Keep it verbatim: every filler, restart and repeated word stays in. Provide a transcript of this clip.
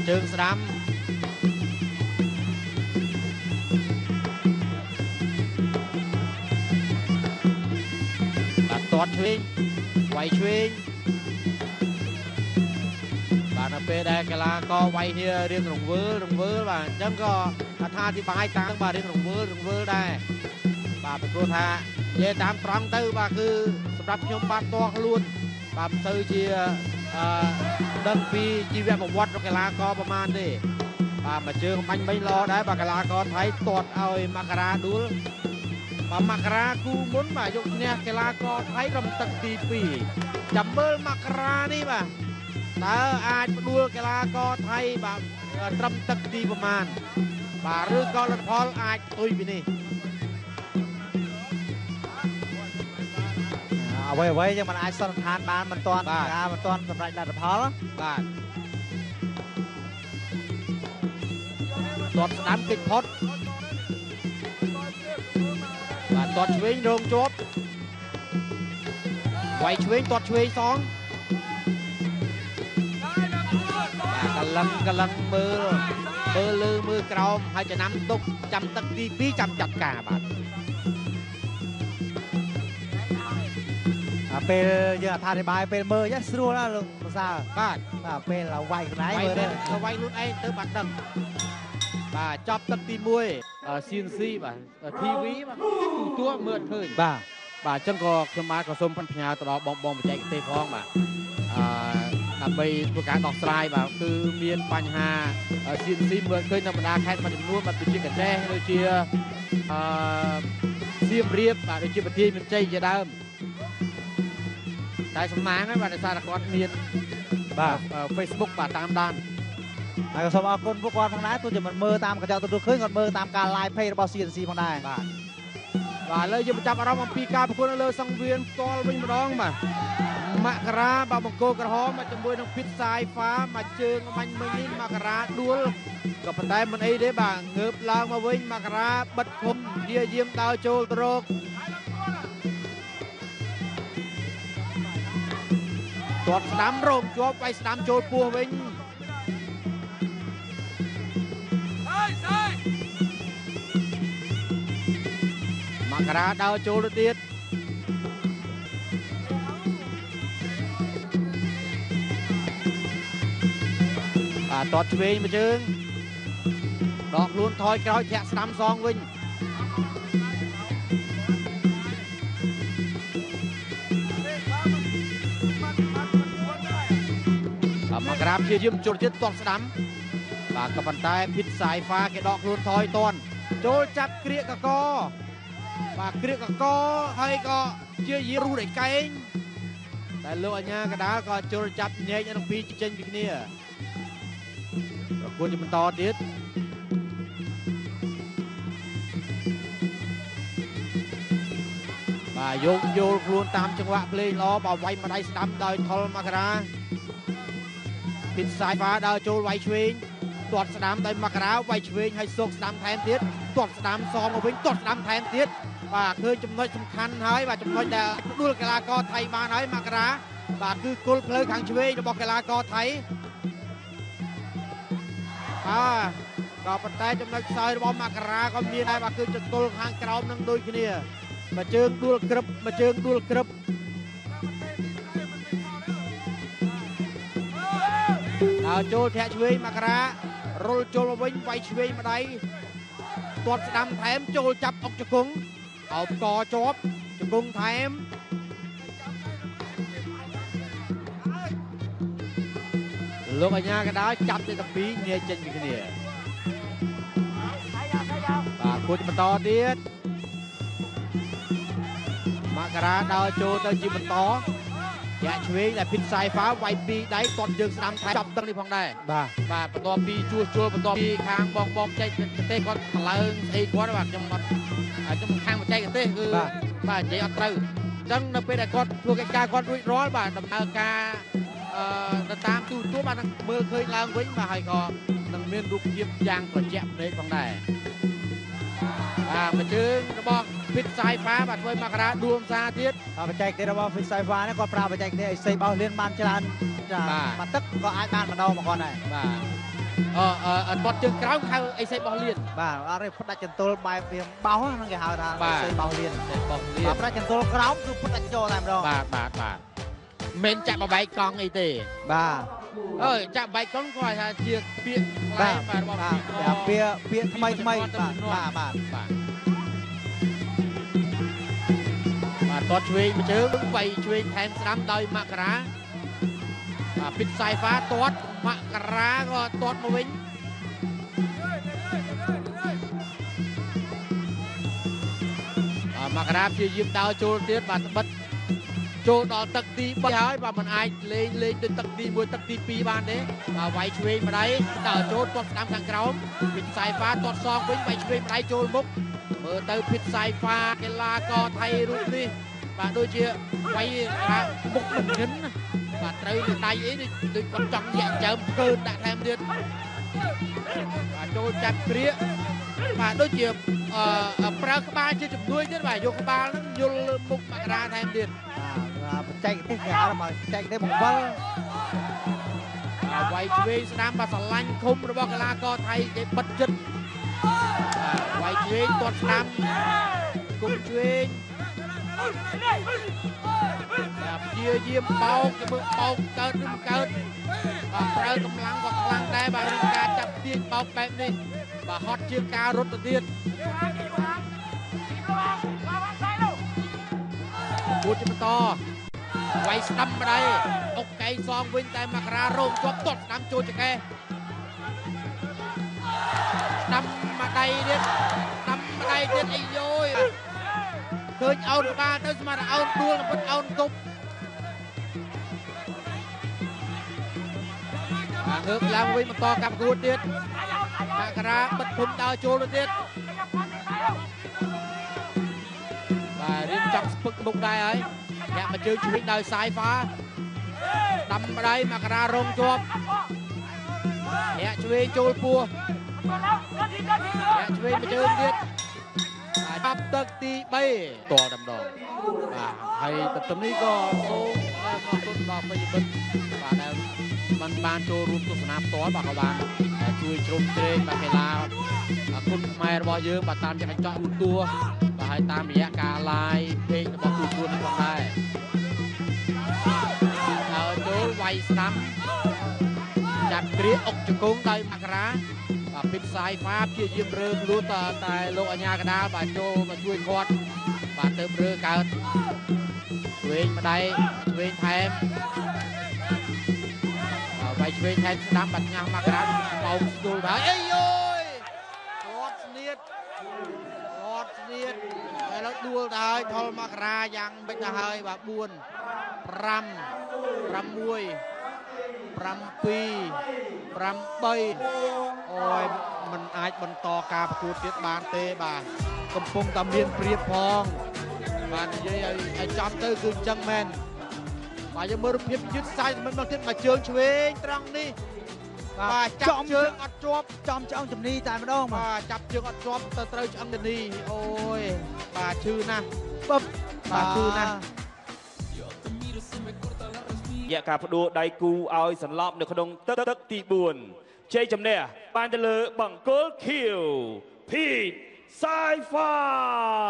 ជើងស្ដាំបាទទាត់ឆ្វេងវាយឆ្វេងបាទនៅពេលដែលកីឡាករវាយហៀរៀងរង្វើលរង្វើលបាទអញ្ចឹងក៏អត្ថាធិប្បាយតាមបាទរៀងរង្វើលរង្វើលដែរបាទព្រោះថានិយាយតាមត្រង់ទៅបាទគឺសម្រាប់ខ្ញុំបាទតខ្លួនបាទមិនទៅជាអឺដឹងពីជីវប្រវត្តិរបស់កីឡាករប្រហែលទេបាទមួយជើងបាញ់មិញល្អដែរបាទកីឡាករថៃទាត់ឲ្យមករាដួលបាទមករាគូមុនបាទយកឈ្នះកីឡាករថៃរំទឹកទីពីរចាំមើលមករានេះបាទតើអាចផ្ដួលកីឡាករថៃបាទត្រឹមទឹកទីប្រមាណបាទឬក៏លទ្ធផលអាចផ្ទុយពីនេះអ្វីអ្វីយើងមិនអាចសន្និដ្ឋានបានមិនទាន់ការមិនទាន់សម្រេចលទ្ធផលបាទទាត់ស្ដាំគេចផុតបាទទាត់ឆ្វេងរងជាប់វាយឆ្វេងទាត់ឆ្វេងសងបាទកលឹងកលឹងមើលមើលលើមើលក្រោមហើយចំណាំទុកចាំទឹកទីពីរចាំចាត់ការបាទពេលយើងអត្ថាធិប្បាយពេលមើលស្រួលណាលោកប្រសើរបាទបាទពេលវាយខ្លួនឯងមើលទៅវាយខ្លួនឯងទៅបាត់ដឹងបាទចប់ទឹកទីមួយ ซี เอ็น ซี បាទ ធី វី បាទទូទួលមើលឃើញបាទបាទអញ្ចឹងក៏ខ្ញុំបាទក៏សូមផ្ញើទៅដល់បងបងបច្ចេកទេសផងបាទអឺដើម្បីធ្វើការដោះស្រាយបាទគឺមានបញ្ហា ซี เอ็น ซี មើលឃើញនៅបណ្ដាខេត្តមួយចំនួនបាទដូចជាកណ្ដេះដូចជាអឺសៀមរាបបាទដូចជាប្រទេសមានជ័យជាដើមតែសំណាងហើយបាទដោយសារតែគាត់មានបាទ Facebook បាទតាមដានហើយក៏សូមអរគុណពួកគាត់ផងដែរទោះជាមិនមើលតាមកញ្ចក់ទូរទស្សន៍ឃើញគាត់មើលតាមការ live page របស់ ซี เอ็น ซี ផងដែរបាទបាទឥឡូវយើងបញ្ចាប់អារម្មណ៍អំពីការប្រកួតនៅលើសង្វៀនផ្ទាល់វិញម្ដងបាទមករាបាទបង្គោលក្រហមមកជាមួយនឹងពិតសាយហ្វាមកជើងបាញ់មិញនេះមករាដួលក៏ប៉ុន្តែមិនអីទេបាទងើបឡើងមកវិញមករាបិទឃុំព្យាយាមដើរចូលទៅរកទាត់ស្ដាំរងជាប់វាយស្ដាំចូលពោះវិញមករាដើរចូលទៅទៀតបាទទាត់ឆ្វេងមួយជើងដកខ្លួនថយក្រោយធាក់ស្ដាំសងវិញមករាព្យាយាមចូលទៀតទាត់ស្ដាំបាទក៏ប៉ុន្តែភិតសាយហ្វាគេដកខ្លួនថយតន់ចូលចាប់គ្រាកកកបាទគ្រាកកកហើយក៏ជាយារុះដៃកែងតែលោកអញ្ញាកដាលក៏ចូលចាប់ញែកទាំងពីរចេញពីគ្នាប្រកួតជាបន្តទៀតបាទយកយល់ខ្លួនតាមចង្វាក់ភ្លេងល្អបើវាយមួយដៃស្ដាំដោយថុលមករាភិតសាយហ្វាដើរចូលវាយឆ្វេងទាត់ស្ដាំដោយមករាវាយឆ្វេងហើយសូកស្ដាំថែមទៀតទាត់ស្ដាំសងមកវិញទាត់ស្ដាំថែមទៀតបាទឃើញចំណុចសំខាន់ហើយបាទចំណុចដែលផ្ដួលកីឡាករថៃបានហើយមករាបាទគឺគល់ភ្លើខាងឆ្វេងរបស់កីឡាករថៃបាទក៏ប៉ុន្តែចំណុចខ្សោយរបស់មករាក៏មានដែរបាទគឺចតុលខាងក្រោមនឹងដូចគ្នាមួយជើងដួលក្រឹបមួយជើងដួលក្រឹបដើរចូលធាក់ឆ្វេងមករារុលចូលមកវិញវាយឆ្វេងម្ដាយទាត់ស្ដាំថែមចូលចាប់អុកជង្គង់អោបកជាប់ជង្គង់ថែមលោកអញ្ញាកដាលចាប់ទៅទាំងពីរងាយចេញពីគ្នាបាទគួរបន្តទៀតមករាដើរចូលទៅជាបន្តយ៉ាឆ្វេងដែលភិតសាយហ្វាវាយពីដៃទាត់យើងស្ដាំថែចាប់ទឹកនេះផងដែរបាទបាទបន្ទាប់ពីជួសជុលបន្ទាប់ពីខាងបងបងបច្ចេកទេសគាត់ថ្លើងស្អីគាត់បាទខ្ញុំអត់ខ្ញុំខាងបច្ចេកទេសគឺបាទនិយាយអត់ត្រូវអញ្ចឹងនៅពេលដែលគាត់ធ្វើកិច្ចការគាត់រួចរាល់បាទដំណើរការអឺទៅតាមទូទួលបាទនឹងមើលឃើញឡើងវិញបាទហើយក៏នឹងមានរូបភាពយ៉ាងត្រជាក់ភ្នែកផងដែរបាទមួយជើងរបស់ភិតសាយហ្វាបាទធ្វើមករាដួលសាទៀតបច្ចេកទេសរបស់ភិតសាយហ្វានេះគាត់ប្រើបច្ចេកទេសឲ្យសេបោះលៀនបានច្រើនចាបាទទឹកក៏អាចបានម្ដងមកគាត់ដែរបាទអឺអឺទាត់ជើងក្រោមហៅអីសេបោះលៀនបាទអត់ទេផ្ដាច់ចន្ទល់បែបវាបោះហ្នឹងគេហៅថាសេបោះលៀនសេបោះលៀនបាទផ្ដាច់ចន្ទល់ក្រោមគឺផ្ដាច់ចូលតែម្ដងបាទបាទបាទមិនចាក់បបែកកង់អីទេបាទអើយចាក់បែកកង់គាត់ថាជាពាក្យខ្លាំងបាទរបស់ពាក្យពាក្យថ្មីថ្មីបាទបាទបាទបាទបាទទាត់ឆ្វេងមួយជើងវាយឆ្វេងថែមស្ដាំដោយមករាបាទពិតសាយហ្វាទាត់មករាក៏ទាត់មកវិញមករាព្យាយាមដើរចូលទៀតបាទបិទចូលដល់ទឹកទីបីហើយបាទមិនអាចលេងលេងដូចទឹកទីមួយទឹកទីពីរបានទេបាទវាយឆ្វេងម្ដាយដើរចូលទាត់ស្ដាំខាងក្រោមពិតសាយហ្វាទាត់សងវិញវាយឆ្វេងម្ដាយចូលមុខមើលទៅពិតសាយហ្វាកីឡាករថៃរូបនេះបាទដូចជាវាយមុខមិនញឹមណាបាទត្រូវលើដៃអីដូចគាត់ចង់ញាក់ចើមកើដាក់ថែមទៀតបាទចូលចាប់គ្រាកបាទដូចជាអឺប្រើក្បាលជាជំនួយទៀតបាទយកក្បាលហ្នឹងយល់លើមុខមករាថែមទៀតបាទបច្ចេកទេសគេហៅថាបច្ចេកទេសបង្វិលបាទវាយឆ្វេងស្ដាំបាទស្រឡាញ់ឃុំរបស់កីឡាករថៃគេបិទចិត្តបាទវាយឆ្វេងទាត់ស្ដាំគុំឆ្វេងបាទព្យាយាមបោកទៅមើលបោកកើតឬមិនកើតបាទប្រើកម្លាំងក៏ខ្លាំងដែរបាទរឿងការចាប់ទាញបោកបែបនេះបាទហត់ជាងការរត់ទៅទៀតគួរជាបន្តវាយស្ដាំម្ដាយអុកកៃសងវិញតែមករារងជាប់ទាត់ស្ដាំចូលចកេះស្ដាំម្ដាយទៀតស្ដាំម្ដាយទៀតអីយោយឃើញអោនក្បាលទៅស្មានអោនដួលពិតអោនគប់បាទងើបឡើងវិញបន្តកម្មគួតទៀតមករាបិទភូមិដើរចូលទៅទៀតបាទរៀនចង់ស្ពឹកមុខដែរហើយញាក់មកជើងឆ្វេងដោយសាយហ្វាដាំម្ដាយមករារងជាប់ញាក់ឆ្វេងចូលពោះញាក់ឆ្វេងមកជើងទៀតបាទទឹកទីបីតលដំដងបាទហើយទន្ទឹមនេះក៏សូមអរគុណដល់ប្រិយមិត្តបាទដែលបានបានចូលរួមទស្សនាផ្ទាល់បាទក៏បានជួយជ្រោមជ្រែងបាទកីឡាគុណខ្មែររបស់យើងបាទតាមយ៉ាងកញ្ចក់ទូទួបាទហើយតាមរយៈការ live page របស់ទូទួនេះផងដែរហើយចូលវាយស្ដាំចាប់គ្រាអុកជង្គង់ដោយមករាបាទពិតសាយហ្វាព្យាយាមរើខ្លួនតតែលោកអាញាកដាលបាទចូលមកជួយគាត់បាទទៅរើកើតឆ្វេងម្ដាយឆ្វេងថែមវាយឆ្វេងថែមស្ដាំបាត់ញ៉ាំមករាបោកស្ទូលហើយអីយយគាត់ស្នៀតគាត់ស្នៀតហើយដល់ដួលទៅហើយថលមករាយ៉ាងមិនទៅហើយបាទបួន ប្រាំ ប្រាំមួយ ប្រាំពីរ ប្រាំបីអូយมันអាចបន្តការប្រកួតទៀតបានទេបាទកំពុងតែមានព្រៀបផងបាទនិយាយឲ្យចំទៅគឺអញ្ចឹងមែនបាទយើងមើលរូបភាពយឺតសាយមិនមកទៀតមកជើងឆ្វេងត្រង់នេះបាទចាប់ជើងអត់ជាប់ចំឆ្អឹងជំនីតែម្ដងបាទចាប់ជើងអត់ជាប់ទៅត្រូវឆ្អឹងជំនីអូយបាទឈឺណាស់បបបាទឈឺណាស់រយៈការបដួលដៃគូឲ្យសន្លប់នៅក្នុងទឹកទឹកទីបួនជ័យជំនះបានទៅលើបង្គោលខៀវភីតសាយហ្វា